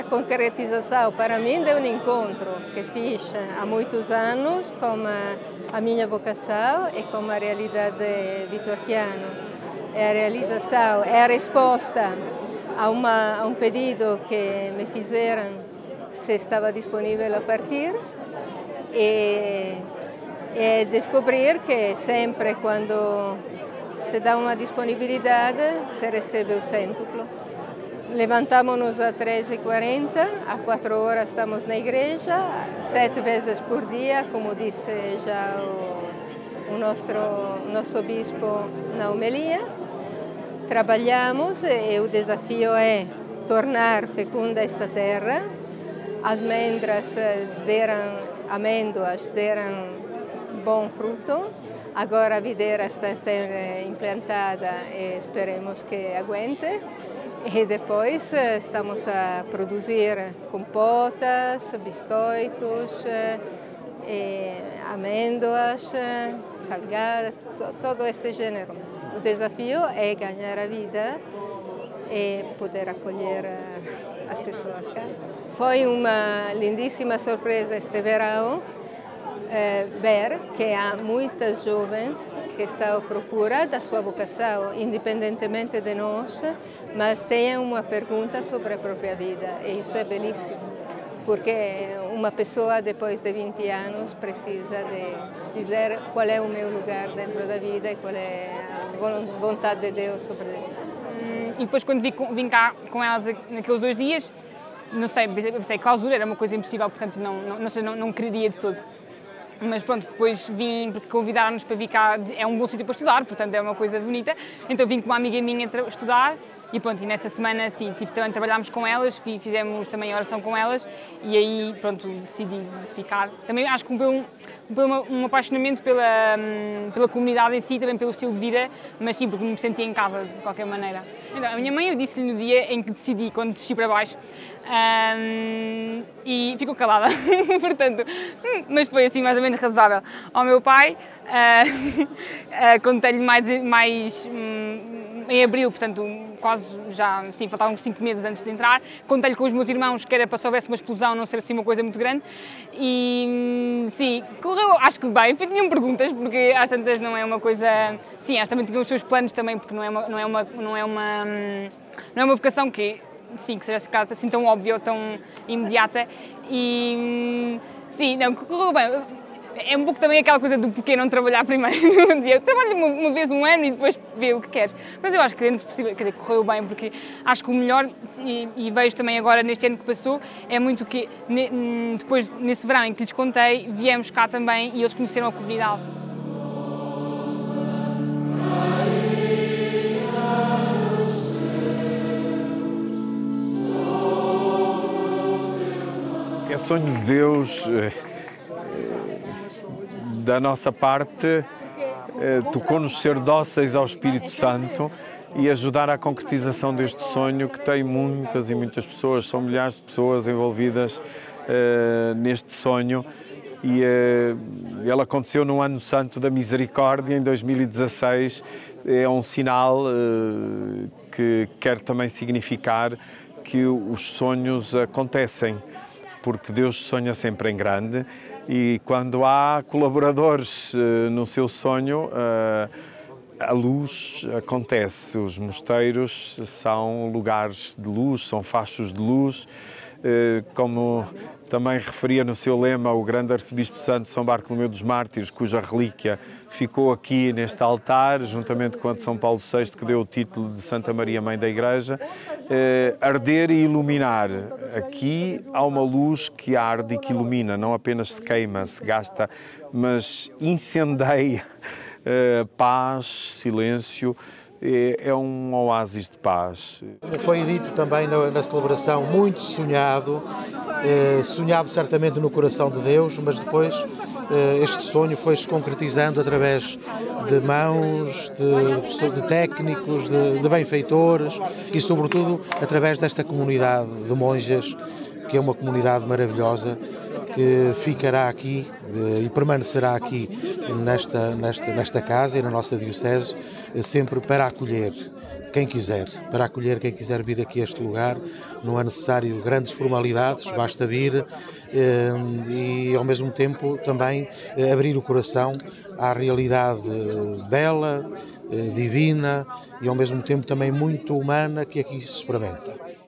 concretização para mim de um encontro que fiz há muitos anos com a minha vocação e com a realidade vitorquiana. É a realização, é a resposta a um pedido que me fizeram se estava disponível a partir e descobrir que sempre quando se dá uma disponibilidade se recebe o cêntuplo. Levantamos-nos às 13h40, às 4 horas estamos na igreja, 7 vezes por dia, como disse já o nosso bispo na homilia. Trabalhamos e o desafio é tornar fecunda esta terra. As amêndoas deram bom fruto. Agora a videira está a ser implantada e esperemos que aguente. E depois estamos a produzir compotas, biscoitos, amêndoas, salgadas, todo este gênero. O desafio é ganhar a vida e poder acolher as pessoas cá. Foi uma lindíssima surpresa este verão ver que há muitas jovens que estão à procura da sua vocação, independentemente de nós, mas têm uma pergunta sobre a própria vida e isso é belíssimo, porque uma pessoa depois de 20 anos precisa de dizer qual é o meu lugar dentro da vida e qual é a vontade de Deus sobre isso. E depois quando vim cá com elas naqueles 2 dias, não sei, pensei, clausura era uma coisa impossível, portanto não quereria de todo. Mas pronto, depois vim, porque convidaram-nos para vir cá, é um bom sítio para estudar, portanto é uma coisa bonita, então vim com uma amiga minha estudar e pronto, e nessa semana sim, também trabalhámos com elas, fizemos também oração com elas e aí pronto, decidi ficar. Também acho que um apaixonamento pela comunidade em si, também pelo estilo de vida, mas sim, porque me sentia em casa de qualquer maneira. Então, a minha mãe, eu disse-lhe no dia em que decidi, quando desci para baixo, e ficou calada, portanto, mas foi assim mais ou menos razoável. Ao meu pai, contei-lhe mais em abril, portanto, quase já, sim, faltavam 5 meses antes de entrar, contei-lhe com os meus irmãos que era para se houvesse uma explosão, não ser assim uma coisa muito grande, e sim, correu, acho que bem, tinham perguntas, porque às tantas não é uma coisa, sim, acho que também tinham os seus planos também, porque não é uma vocação que, sim, que seja assim tão óbvia ou tão imediata, e sim, não, correu bem. É um pouco também aquela coisa do porquê não trabalhar primeiro. Eu trabalho uma vez um ano e depois vê o que queres. Mas eu acho que dentro do possível, quer dizer, correu bem, porque acho que o melhor, e vejo também agora neste ano que passou, é muito que depois, nesse verão em que lhes contei, viemos cá também e eles conheceram a comunidade. É sonho de Deus. Da nossa parte, tocou-nos ser dóceis ao Espírito Santo e ajudar à concretização deste sonho que tem muitas e muitas pessoas, são milhares de pessoas envolvidas neste sonho e ele aconteceu no Ano Santo da Misericórdia, em 2016, é um sinal que quer também significar que os sonhos acontecem, porque Deus sonha sempre em grande. E quando há colaboradores no seu sonho, a luz acontece. Os mosteiros são lugares de luz, são fachos de luz. Como também referia no seu lema o grande arcebispo santo São Bartolomeu dos Mártires, cuja relíquia ficou aqui neste altar, juntamente com a de São Paulo VI, que deu o título de Santa Maria Mãe da Igreja, arder e iluminar. Aqui há uma luz que arde e que ilumina, não apenas se queima, se gasta, mas incendeia paz, silêncio. É um oásis de paz. Foi dito também na celebração, muito sonhado, sonhado certamente no coração de Deus, mas depois este sonho foi-se concretizando através de mãos, de técnicos, de benfeitores e sobretudo através desta comunidade de monjas, que é uma comunidade maravilhosa, que ficará aqui e permanecerá aqui nesta casa e na nossa diocese, sempre para acolher, quem quiser, para acolher quem quiser vir aqui a este lugar. Não é necessário grandes formalidades, basta vir e ao mesmo tempo também abrir o coração à realidade bela, divina e ao mesmo tempo também muito humana que aqui se experimenta.